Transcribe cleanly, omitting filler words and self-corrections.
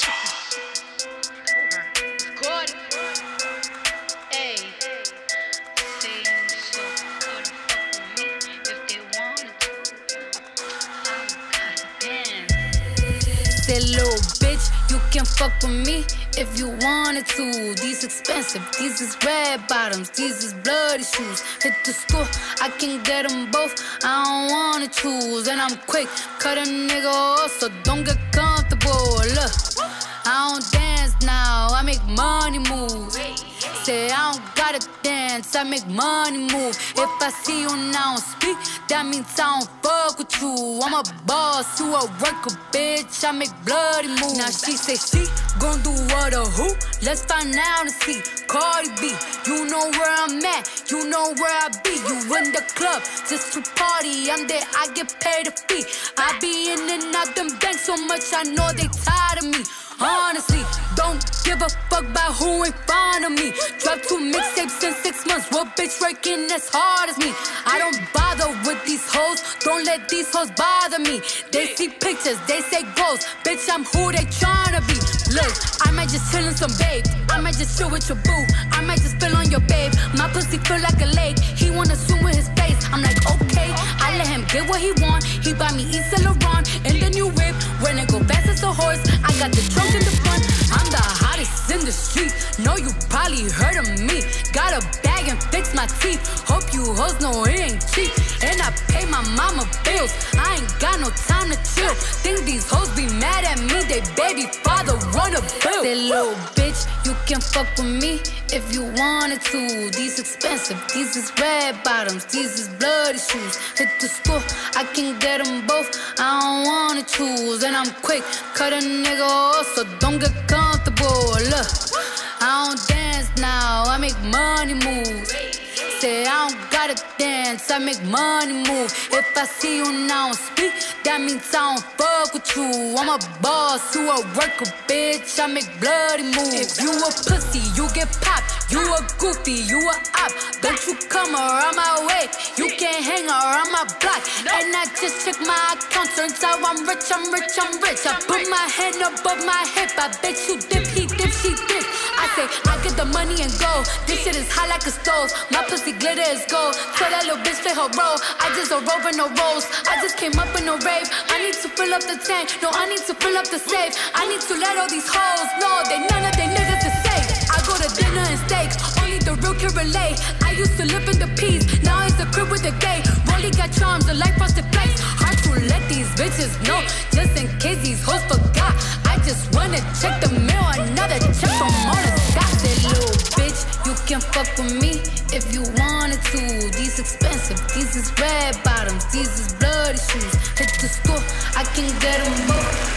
Said, little bitch, you can fuck with me if you wanted to. These expensive, these is red bottoms, these is bloody shoes. Hit the school, I can get them both, I don't wanna choose. And I'm quick, cut a nigga off, so don't get comfortable. Look, I don't dance now, I make money move. Say I don't gotta dance, I make money move. If I see you now speak, that means I don't fuck with you. I'm a boss, you a worker, bitch, I make bloody moves. Now she say she gon' do what or who? Let's find out and see. Cardi B, you know where I'm at, you know where I be. You in the club, just to party, I'm there, I get paid a fee. I be in and out them banks so much, I know they tired of me. Honestly, don't give a fuck about who in front of me. Dropped 2 mixtapes in 6 months. What bitch working as hard as me? I don't bother with these hoes. Don't let these hoes bother me. They see pictures, they say goals. Bitch, I'm who they tryna be. Look, I might just chill in some babe. I might just chill with your boo. I might just spill on your babe. My pussy feel like a lake. He wanna swim with his face. I'm like, okay. I let him get what he want. He buy me Yves Saint Laurent and the new whip. When it go fast as a horse, I got the trunk in the front. I'm the hottest in the street. Know you probably heard of me. Got a bag and fix my teeth. Hope you hoes know it ain't cheap. And I pay my mama bills. I ain't got no time to chill. Think these hoes be mad at me. They baby father run a bill. Say, little bitch, you can fuck with me if you wanted to. These expensive, these is red bottoms, these is bloody shoes. Hit the school, I can get them both, I don't wanna choose. And I'm quick, cut a nigga off, so don't get comfortable. Look, I don't dance now, I make money move. Say I don't gotta dance, I make money move. If I see you now speak, that means I don't fuck with you. I'm a boss, you a worker, bitch, I make bloody moves. If you a pussy, you get popped. You a goofy, you a op. Don't you come around my way, you can't hang around my block. And I just check my account, turns out I'm rich, I'm rich, I'm rich. I put my hand above my hip, I bet you dip, he dip, she dip. I say, I get the money and go. This shit is hot like a stove. My pussy glitter is gold. Tell that little bitch play her role. I just a rover, no rolls. I just came up in a rave. I need to fill up the tank. No, I need to fill up the safe. I need to let all these hoes know they none of they niggas is safe. I go to dinner and steaks. Only the real can relate. I used to live in the peas. Now it's a crib with a gate. Rolly got charms, the light frosted flakes. Hard to let these bitches know. Just in case these hoes forgot. I just wanna check the mail. Another check from all the Scott. Said, little bitch, you can fuck with me if you wanted to. These expensive, these is red bottoms, these is bloody shoes. Hit the school, I can get them both.